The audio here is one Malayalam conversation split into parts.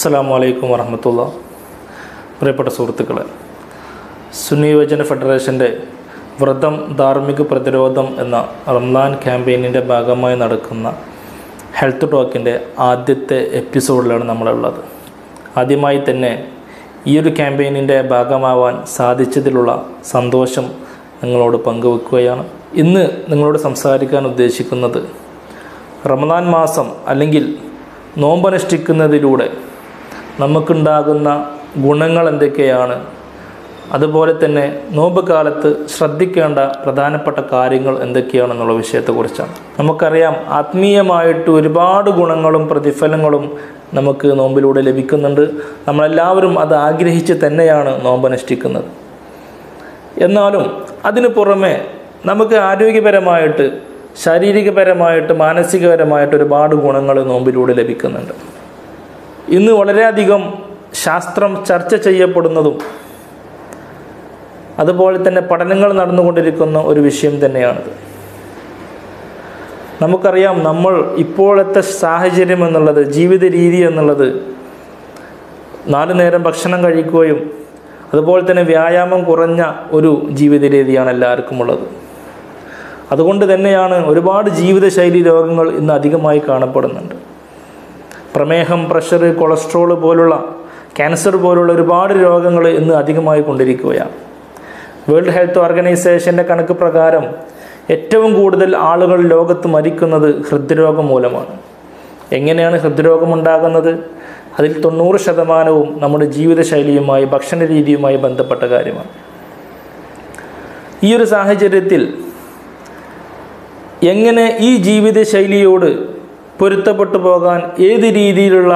അസ്സലാമു വറഹ്മത്തുള്ളാഹി. പ്രിയപ്പെട്ട സുഹൃത്തുക്കളെ, സുന്നി യുവജന ഫെഡറേഷൻ്റെ വ്രതം ധാർമ്മിക പ്രതിരോധം എന്ന റംസാൻ ക്യാമ്പയിനിൻ്റെ ഭാഗമായി നടക്കുന്ന ഹെൽത്ത് ടോക്കിൻ്റെ ആദ്യത്തെ എപ്പിസോഡിലാണ് നമ്മളുള്ളത്. ആദ്യമായി തന്നെ ഈ ഒരു ക്യാമ്പയിനിൻ്റെ ഭാഗമാവാൻ സാധിച്ചതിലുള്ള സന്തോഷം നിങ്ങളോട് പങ്കുവെക്കുകയാണ്. ഇന്ന് നിങ്ങളോട് സംസാരിക്കാൻ ഉദ്ദേശിക്കുന്നത് റമദാൻ മാസം അല്ലെങ്കിൽ നോമ്പനുഷ്ഠിക്കുന്നതിലൂടെ നമുക്കുണ്ടാകുന്ന ഗുണങ്ങൾ എന്തൊക്കെയാണ്, അതുപോലെ തന്നെ നോമ്പ് കാലത്ത് ശ്രദ്ധിക്കേണ്ട പ്രധാനപ്പെട്ട കാര്യങ്ങൾ എന്തൊക്കെയാണെന്നുള്ള വിഷയത്തെക്കുറിച്ചാണ്. നമുക്കറിയാം, ആത്മീയമായിട്ട് ഒരുപാട് ഗുണങ്ങളും പ്രതിഫലങ്ങളും നമുക്ക് നോമ്പിലൂടെ ലഭിക്കുന്നുണ്ട്. നമ്മളെല്ലാവരും അത് ആഗ്രഹിച്ച് തന്നെയാണ് നോമ്പനുഷ്ഠിക്കുന്നത്. എന്നാലും അതിനു പുറമെ നമുക്ക് ആരോഗ്യപരമായിട്ട്, ശാരീരികപരമായിട്ട്, മാനസികപരമായിട്ട് ഒരുപാട് ഗുണങ്ങൾ നോമ്പിലൂടെ ലഭിക്കുന്നുണ്ട്. ഇന്ന് വളരെയധികം ശാസ്ത്രം ചർച്ച ചെയ്യപ്പെടുന്നതും അതുപോലെ തന്നെ പഠനങ്ങൾ നടന്നുകൊണ്ടിരിക്കുന്ന ഒരു വിഷയം തന്നെയാണിത്. നമുക്കറിയാം, നമ്മൾ ഇപ്പോഴത്തെ സാഹചര്യം എന്നുള്ളത്, ജീവിത രീതി എന്നുള്ളത് 4 നേരം ഭക്ഷണം കഴിക്കുകയും അതുപോലെ തന്നെ വ്യായാമം കുറഞ്ഞ ഒരു ജീവിത രീതിയാണ് എല്ലാവർക്കും ഉള്ളത്. അതുകൊണ്ട് തന്നെയാണ് ഒരുപാട് ജീവിതശൈലി രോഗങ്ങൾ ഇന്ന് അധികമായി കാണപ്പെടുന്നുണ്ട്. പ്രമേഹം, പ്രഷർ, കൊളസ്ട്രോൾ പോലുള്ള, ക്യാൻസർ പോലുള്ള ഒരുപാട് രോഗങ്ങൾ ഇന്ന് അധികമായി കൊണ്ടിരിക്കുകയാണ്. വേൾഡ് ഹെൽത്ത് ഓർഗനൈസേഷൻ്റെ കണക്ക് പ്രകാരം ഏറ്റവും കൂടുതൽ ആളുകൾ ലോകത്ത് മരിക്കുന്നത് ഹൃദ്രോഗം മൂലമാണ്. എങ്ങനെയാണ് ഹൃദ്രോഗം ഉണ്ടാകുന്നത്? അതിൽ 90% നമ്മുടെ ജീവിതശൈലിയുമായി, ഭക്ഷണ രീതിയുമായി ബന്ധപ്പെട്ട കാര്യമാണ്. ഈ ഒരു സാഹചര്യത്തിൽ എങ്ങനെ ഈ ജീവിതശൈലിയോട് പൊരുത്തപ്പെട്ടു പോകാൻ, ഏത് രീതിയിലുള്ള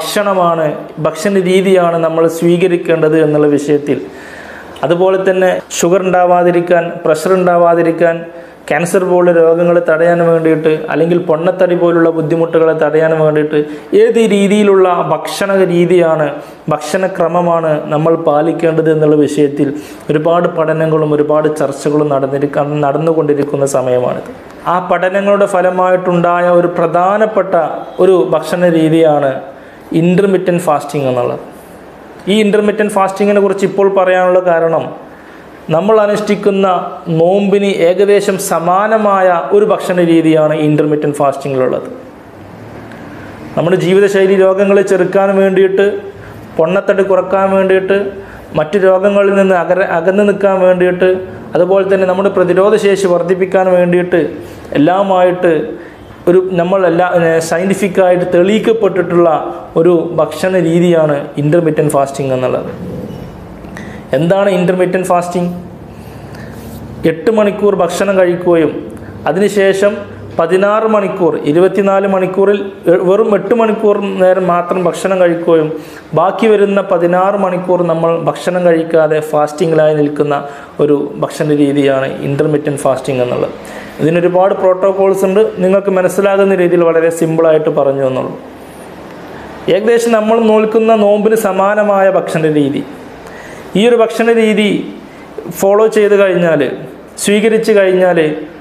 ഭക്ഷണ രീതിയാണ് നമ്മൾ സ്വീകരിക്കേണ്ടത് എന്നുള്ള വിഷയത്തിൽ, അതുപോലെ തന്നെ ഷുഗർ ഉണ്ടാവാതിരിക്കാൻ, പ്രഷർ ഉണ്ടാവാതിരിക്കാൻ, ക്യാൻസർ പോലുള്ള രോഗങ്ങൾ തടയാൻ വേണ്ടിയിട്ട്, അല്ലെങ്കിൽ പൊണ്ണത്തടി പോലുള്ള ബുദ്ധിമുട്ടുകളെ തടയാൻ വേണ്ടിയിട്ട് ഏത് രീതിയിലുള്ള ഭക്ഷണ രീതിയാണ്, ഭക്ഷണക്രമമാണ് നമ്മൾ പാലിക്കേണ്ടത് എന്നുള്ള വിഷയത്തിൽ ഒരുപാട് പഠനങ്ങളും ഒരുപാട് ചർച്ചകളും നടന്നുകൊണ്ടിരിക്കുന്ന സമയമാണിത്. ആ പഠനങ്ങളുടെ ഫലമായിട്ടുണ്ടായ ഒരു പ്രധാനപ്പെട്ട ഒരു ഭക്ഷണ രീതിയാണ് ഇൻ്റർമിറ്റൻറ്റ് ഫാസ്റ്റിംഗ് എന്നുള്ളത്. ഈ ഇൻ്റർമിറ്റൻറ്റ് ഫാസ്റ്റിങ്ങിനെ കുറിച്ച് ഇപ്പോൾ പറയാനുള്ള കാരണം, നമ്മൾ അനുഷ്ഠിക്കുന്ന നോമ്പിന് ഏകദേശം സമാനമായ ഒരു ഭക്ഷണ രീതിയാണ് ഇൻ്റർമിറ്റൻറ്റ് ഫാസ്റ്റിങ്ങിലുള്ളത്. നമ്മുടെ ജീവിതശൈലി രോഗങ്ങളെ ചെറുക്കാൻ വേണ്ടിയിട്ട്, പൊണ്ണത്തടി കുറക്കാൻ വേണ്ടിയിട്ട്, മറ്റ് രോഗങ്ങളിൽ നിന്ന് അകന്നു നിൽക്കാൻ വേണ്ടിയിട്ട്, അതുപോലെ തന്നെ നമ്മുടെ പ്രതിരോധശേഷി വർദ്ധിപ്പിക്കാൻ വേണ്ടിയിട്ട് എല്ലാമായിട്ട് സയൻറ്റിഫിക്കായിട്ട് തെളിയിക്കപ്പെട്ടിട്ടുള്ള ഒരു ഭക്ഷണ രീതിയാണ് ഇൻ്റർമിറ്റൻറ്റ് ഫാസ്റ്റിംഗ് എന്നുള്ളത്. എന്താണ് ഇൻ്റർമിറ്റൻറ്റ് ഫാസ്റ്റിംഗ്? 8 മണിക്കൂർ ഭക്ഷണം കഴിക്കുകയും അതിനുശേഷം 16 മണിക്കൂർ, 24 മണിക്കൂറിൽ വെറും 8 മണിക്കൂർ നേരം മാത്രം ഭക്ഷണം കഴിക്കുകയും ബാക്കി വരുന്ന 16 മണിക്കൂർ നമ്മൾ ഭക്ഷണം കഴിക്കാതെ ഫാസ്റ്റിങ്ങിലായി നിൽക്കുന്ന ഒരു ഭക്ഷണ രീതിയാണ് ഇൻ്റർമിറ്റൻറ്റ് ഫാസ്റ്റിംഗ് എന്നുള്ളത്. ഇതിനൊരുപാട് പ്രോട്ടോകോൾസ് ഉണ്ട്. നിങ്ങൾക്ക് മനസ്സിലാകുന്ന രീതിയിൽ വളരെ സിമ്പിളായിട്ട് പറഞ്ഞു എന്നുള്ളൂ. ഏകദേശം നമ്മൾ നോക്കുന്ന നോമ്പിന് സമാനമായ ഭക്ഷണ രീതി, ഈ ഒരു ഭക്ഷണ രീതി ഫോളോ ചെയ്ത് കഴിഞ്ഞാൽ, സ്വീകരിച്ച് കഴിഞ്ഞാൽ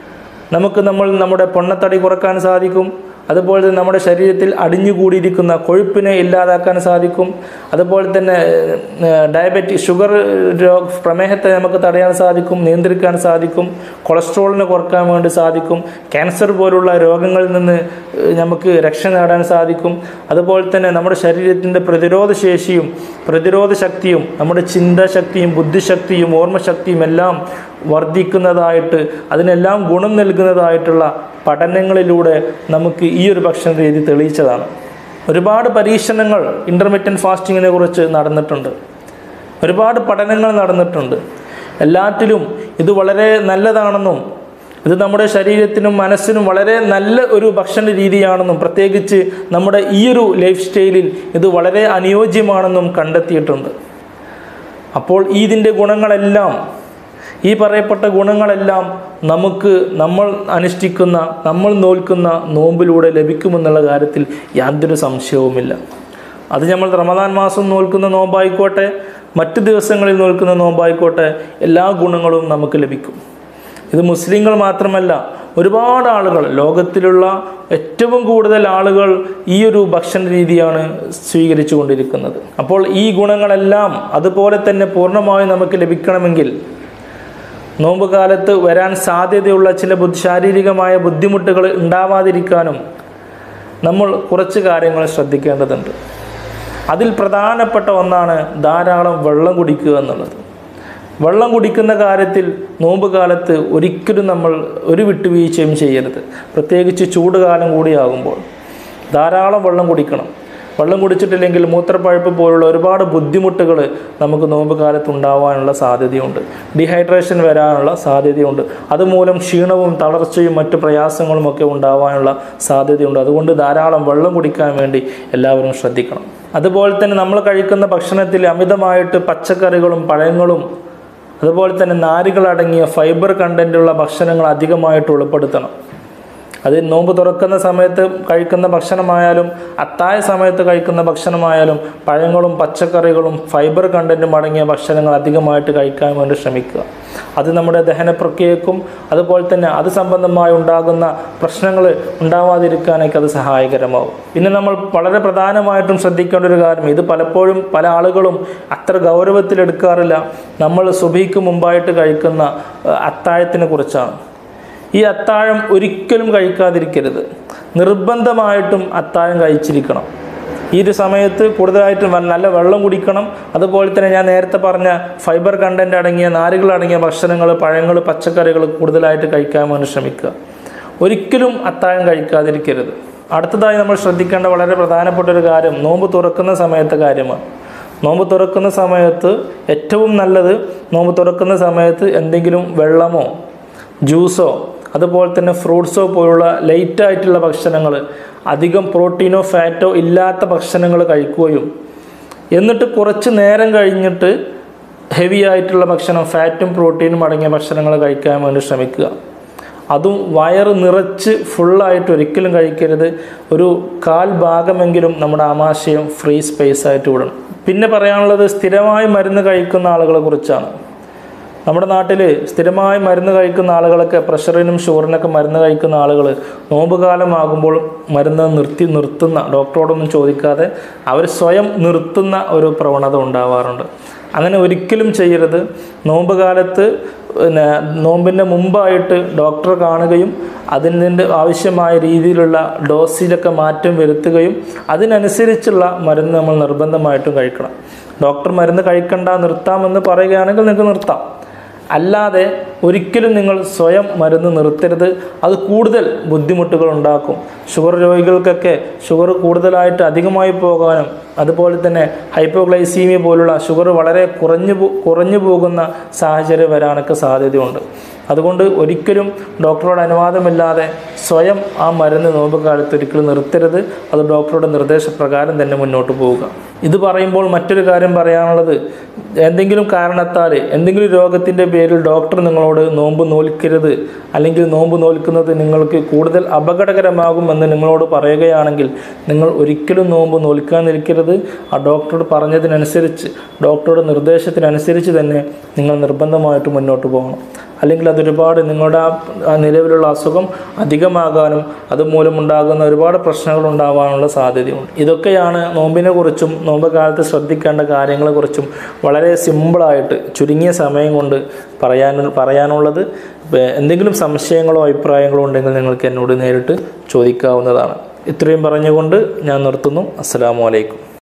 നമ്മുടെ പൊണ്ണത്തടി കുറക്കാൻ സാധിക്കും. അതുപോലെ തന്നെ നമ്മുടെ ശരീരത്തിൽ അടിഞ്ഞുകൂടിയിരിക്കുന്ന കൊഴുപ്പിനെ ഇല്ലാതാക്കാൻ സാധിക്കും. അതുപോലെ തന്നെ ഡയബറ്റിക്, ഷുഗർ പ്രമേഹത്തെ നമുക്ക് തടയാൻ സാധിക്കും, നിയന്ത്രിക്കാൻ സാധിക്കും. കൊളസ്ട്രോളിനെ കുറക്കാൻ വേണ്ടി സാധിക്കും. ക്യാൻസർ പോലുള്ള രോഗങ്ങളിൽ നിന്ന് നമുക്ക് രക്ഷ നേടാൻ സാധിക്കും. അതുപോലെ തന്നെ നമ്മുടെ ശരീരത്തിൻ്റെ പ്രതിരോധശേഷിയും പ്രതിരോധ ശക്തിയും, നമ്മുടെ ചിന്താശക്തിയും ബുദ്ധിശക്തിയും ഓർമ്മശക്തിയും എല്ലാം വർദ്ധിക്കുന്നതായിട്ട്, അതിനെല്ലാം ഗുണം നൽകുന്നതായിട്ടുള്ള പഠനങ്ങളിലൂടെ നമുക്ക് ഈ ഒരു ഭക്ഷണ രീതി തെളിയിച്ചതാണ്. ഒരുപാട് പരീക്ഷണങ്ങൾ ഇൻ്റർമിറ്റൻറ്റ് ഫാസ്റ്റിങ്ങിനെ കുറിച്ച് നടന്നിട്ടുണ്ട്. ഒരുപാട് പഠനങ്ങൾ നടന്നിട്ടുണ്ട്. എല്ലാറ്റിലും ഇത് വളരെ നല്ലതാണെന്നും, ഇത് നമ്മുടെ ശരീരത്തിനും മനസ്സിനും വളരെ നല്ല ഒരു ഭക്ഷണ രീതിയാണെന്നും, പ്രത്യേകിച്ച് നമ്മുടെ ഈ ഒരു ലൈഫ് സ്റ്റൈലിൽ ഇത് വളരെ അനുയോജ്യമാണെന്നും കണ്ടെത്തിയിട്ടുണ്ട്. അപ്പോൾ ഇതിൻ്റെ ഗുണങ്ങളെല്ലാം, ഈ പറയപ്പെട്ട ഗുണങ്ങളെല്ലാം നമ്മൾ അനുഷ്ഠിക്കുന്ന, നമ്മൾ നോൽക്കുന്ന നോമ്പിലൂടെ ലഭിക്കുമെന്നുള്ള കാര്യത്തിൽ യാതൊരു സംശയവുമില്ല. അത് നമ്മൾ റമദാൻ മാസം നോൽക്കുന്ന നോമ്പായിക്കോട്ടെ, മറ്റ് ദിവസങ്ങളിൽ നോൽക്കുന്ന നോമ്പായിക്കോട്ടെ, എല്ലാ ഗുണങ്ങളും നമുക്ക് ലഭിക്കും. ഇത് മുസ്ലിങ്ങൾ മാത്രമല്ല, ഒരുപാട് ആളുകൾ, ലോകത്തിലുള്ള ഏറ്റവും കൂടുതൽ ആളുകൾ ഈ ഒരു ഭക്ഷണ രീതിയാണ് സ്വീകരിച്ചു കൊണ്ടിരിക്കുന്നത്. അപ്പോൾ ഈ ഗുണങ്ങളെല്ലാം അതുപോലെ തന്നെ പൂർണ്ണമായും നമുക്ക് ലഭിക്കണമെങ്കിൽ നോമ്പ് കാലത്ത് വരാൻ സാധ്യതയുള്ള ചില ശാരീരികമായ ബുദ്ധിമുട്ടുകൾ ഉണ്ടാവാതിരിക്കാനും നമ്മൾ കുറച്ച് കാര്യങ്ങൾ ശ്രദ്ധിക്കേണ്ടതുണ്ട്. അതിൽ പ്രധാനപ്പെട്ട ഒന്നാണ് ധാരാളം വെള്ളം കുടിക്കുക എന്നുള്ളത്. വെള്ളം കുടിക്കുന്ന കാര്യത്തിൽ നോമ്പ് കാലത്ത് ഒരിക്കലും നമ്മൾ ഒരു വിട്ടുവീഴ്ചയും ചെയ്യരുത്. പ്രത്യേകിച്ച് ചൂടുകാലം കൂടിയാകുമ്പോൾ ധാരാളം വെള്ളം കുടിക്കണം. വെള്ളം കുടിച്ചിട്ടില്ലെങ്കിൽ മൂത്രപ്പഴുപ്പ് പോലുള്ള ഒരുപാട് ബുദ്ധിമുട്ടുകൾ നമുക്ക് നോമ്പ് കാലത്ത് ഉണ്ടാവാനുള്ള സാധ്യതയുണ്ട്. ഡീഹൈഡ്രേഷൻ വരാനുള്ള സാധ്യതയുണ്ട്. അതുമൂലം ക്ഷീണവും തളർച്ചയും മറ്റു പ്രയാസങ്ങളുമൊക്കെ ഉണ്ടാവാനുള്ള സാധ്യതയുണ്ട്. അതുകൊണ്ട് ധാരാളം വെള്ളം കുടിക്കാൻ വേണ്ടി എല്ലാവരും ശ്രദ്ധിക്കണം. അതുപോലെ തന്നെ നമ്മൾ കഴിക്കുന്ന ഭക്ഷണത്തിൽ അമിതമായിട്ട് പച്ചക്കറികളും പഴങ്ങളും അതുപോലെ തന്നെ നാരുകളടങ്ങിയ ഫൈബർ കണ്ടൻറ്റുള്ള ഭക്ഷണങ്ങൾ അധികമായിട്ട് ഉൾപ്പെടുത്തണം. അത് നോമ്പ് തുറക്കുന്ന സമയത്ത് കഴിക്കുന്ന ഭക്ഷണമായാലും അത്താഴ സമയത്ത് കഴിക്കുന്ന ഭക്ഷണമായാലും പഴങ്ങളും പച്ചക്കറികളും ഫൈബർ കണ്ടൻറ്റും അടങ്ങിയ ഭക്ഷണങ്ങൾ അധികമായിട്ട് കഴിക്കാൻ വേണ്ടി ശ്രമിക്കുക. അത് നമ്മുടെ ദഹന പ്രക്രിയക്കും അതുപോലെ തന്നെ അത് സംബന്ധമായി ഉണ്ടാകുന്ന പ്രശ്നങ്ങൾ ഉണ്ടാവാതിരിക്കാനൊക്കെ അത് സഹായകരമാവും. പിന്നെ നമ്മൾ വളരെ പ്രധാനമായിട്ടും ശ്രദ്ധിക്കേണ്ട ഒരു കാര്യം, ഇത് പലപ്പോഴും പല ആളുകളും അത്ര ഗൗരവത്തിലെടുക്കാറില്ല. നമ്മൾ സുബഹിക്ക് മുമ്പായിട്ട് കഴിക്കുന്ന അത്താഴത്തിനെ കുറിച്ചാണ്. ഈ അത്താഴം ഒരിക്കലും കഴിക്കാതിരിക്കരുത്. നിർബന്ധമായിട്ടും അത്താഴം കഴിച്ചിരിക്കണം. ഈ ഒരു സമയത്ത് കൂടുതലായിട്ടും നല്ല വെള്ളം കുടിക്കണം. അതുപോലെ തന്നെ ഞാൻ നേരത്തെ പറഞ്ഞ ഫൈബർ കണ്ടൻറ്റ് അടങ്ങിയ നാരുകളടങ്ങിയ ഭക്ഷണങ്ങൾ, പഴങ്ങൾ, പച്ചക്കറികൾ കൂടുതലായിട്ട് കഴിക്കാൻ വേണ്ടി ശ്രമിക്കുക. ഒരിക്കലും അത്താഴം കഴിക്കാതിരിക്കരുത്. അടുത്തതായി നമ്മൾ ശ്രദ്ധിക്കേണ്ട വളരെ പ്രധാനപ്പെട്ട ഒരു കാര്യം നോമ്പ് തുറക്കുന്ന സമയത്തെ കാര്യമാണ്. നോമ്പ് തുറക്കുന്ന സമയത്ത് ഏറ്റവും നല്ലത് നോമ്പ് തുറക്കുന്ന സമയത്ത് എന്തെങ്കിലും വെള്ളമോ ജ്യൂസോ അതുപോലെ തന്നെ ഫ്രൂട്ട്സോ പോലുള്ള ലൈറ്റായിട്ടുള്ള ഭക്ഷണങ്ങൾ, അധികം പ്രോട്ടീനോ ഫാറ്റോ ഇല്ലാത്ത ഭക്ഷണങ്ങൾ കഴിക്കുകയും എന്നിട്ട് കുറച്ച് നേരം കഴിഞ്ഞിട്ട് ഹെവി ആയിട്ടുള്ള ഭക്ഷണം, ഫാറ്റും പ്രോട്ടീനും അടങ്ങിയ ഭക്ഷണങ്ങൾ കഴിക്കാൻ വേണ്ടി ശ്രമിക്കുക. അതും വയറ് നിറച്ച് ഫുള്ളായിട്ട് ഒരിക്കലും കഴിക്കരുത്. ഒരു 1/4 ഭാഗമെങ്കിലും നമ്മുടെ ആമാശയം ഫ്രീ സ്പേസ് ആയിട്ട് വിടണം. പിന്നെ പറയാനുള്ളത് സ്ഥിരമായി മരുന്ന് കഴിക്കുന്ന ആളുകളെ കുറിച്ചാണ്. നമ്മുടെ നാട്ടിൽ സ്ഥിരമായി മരുന്ന് കഴിക്കുന്ന ആളുകളൊക്കെ, പ്രഷറിനും ഷുഗറിനൊക്കെ മരുന്ന് കഴിക്കുന്ന ആളുകൾ നോമ്പ് കാലമാകുമ്പോൾ മരുന്ന് നിർത്തുന്ന, ഡോക്ടറോടൊന്നും ചോദിക്കാതെ അവർ സ്വയം നിർത്തുന്ന ഒരു പ്രവണത ഉണ്ടാവാറുണ്ട്. അങ്ങനെ ഒരിക്കലും ചെയ്യരുത്. നോമ്പ് കാലത്ത് നോമ്പിൻ്റെ മുമ്പായിട്ട് ഡോക്ടറെ കാണുകയും അതിൻ്റെ ആവശ്യമായ രീതിയിലുള്ള ഡോസിലൊക്കെ മാറ്റം വരുത്തുകയും അതിനനുസരിച്ചുള്ള മരുന്ന് നമ്മൾ നിർബന്ധമായിട്ടും കഴിക്കണം. ഡോക്ടർ മരുന്ന് കഴിക്കണ്ട, നിർത്താമെന്ന് പറയുകയാണെങ്കിൽ നിങ്ങൾക്ക് നിർത്താം. അല്ലാതെ ഒരിക്കലും നിങ്ങൾ സ്വയം മരുന്ന് നിർത്തരുത്. അത് കൂടുതൽ ബുദ്ധിമുട്ടുകൾ ഉണ്ടാക്കും. ഷുഗർ രോഗികൾക്കൊക്കെ ഷുഗർ കൂടുതലായിട്ട് അധികമായി പോകാനും അതുപോലെ തന്നെ ഹൈപ്പോഗ്ലൈസീമിയ പോലുള്ള ഷുഗർ വളരെ കുറഞ്ഞു പോകുന്ന സാഹചര്യം വരാനൊക്കെ സാധ്യതയുണ്ട്. അതുകൊണ്ട് ഒരിക്കലും ഡോക്ടറുടെ അനുവാദമില്ലാതെ സ്വയം ആ മരുന്ന് നോമ്പ് കാലത്ത് ഒരിക്കലും നിർത്തരുത്. അത് ഡോക്ടറുടെ നിർദ്ദേശപ്രകാരം തന്നെ മുന്നോട്ട് പോവുക. ഇത് പറയുമ്പോൾ മറ്റൊരു കാര്യം പറയാനുള്ളത്, എന്തെങ്കിലും കാരണത്താൽ എന്തെങ്കിലും രോഗത്തിൻ്റെ പേരിൽ ഡോക്ടർ നിങ്ങളോട് നോമ്പ് നോൽക്കരുത് അല്ലെങ്കിൽ നോമ്പ് നോൽക്കുന്നത് നിങ്ങൾക്ക് കൂടുതൽ അപകടകരമാകുമെന്ന് നിങ്ങളോട് പറയുകയാണെങ്കിൽ നിങ്ങൾ ഒരിക്കലും നോമ്പ് നോൽക്കാൻ നിൽക്കരുത്. ആ ഡോക്ടർ പറഞ്ഞതിനനുസരിച്ച്, ഡോക്ടറുടെ നിർദ്ദേശത്തിനനുസരിച്ച് തന്നെ നിങ്ങൾ നിർബന്ധമായിട്ട് മുന്നോട്ട് പോകണം. അല്ലെങ്കിൽ അതൊരുപാട് നിങ്ങളുടെ ആ നിലവിലുള്ള അസുഖം അധികമാകാനും അതുമൂലമുണ്ടാകുന്ന ഒരുപാട് പ്രശ്നങ്ങൾ ഉണ്ടാകാനുള്ള സാധ്യതയുണ്ട്. ഇതൊക്കെയാണ് നോമ്പിനെ കുറിച്ചും നോമ്പ് കാലത്ത് ശ്രദ്ധിക്കേണ്ട കാര്യങ്ങളെക്കുറിച്ചും വളരെ സിമ്പിളായിട്ട് ചുരുങ്ങിയ സമയം കൊണ്ട് പറയാനുള്ളത്. എന്തെങ്കിലും സംശയങ്ങളോ അഭിപ്രായങ്ങളോ ഉണ്ടെങ്കിൽ നിങ്ങൾക്ക് എന്നോട് നേരിട്ട് ചോദിക്കാവുന്നതാണ്. ഇത്രയും പറഞ്ഞുകൊണ്ട് ഞാൻ നിർത്തുന്നു. അസ്സലാമു അലൈക്കും.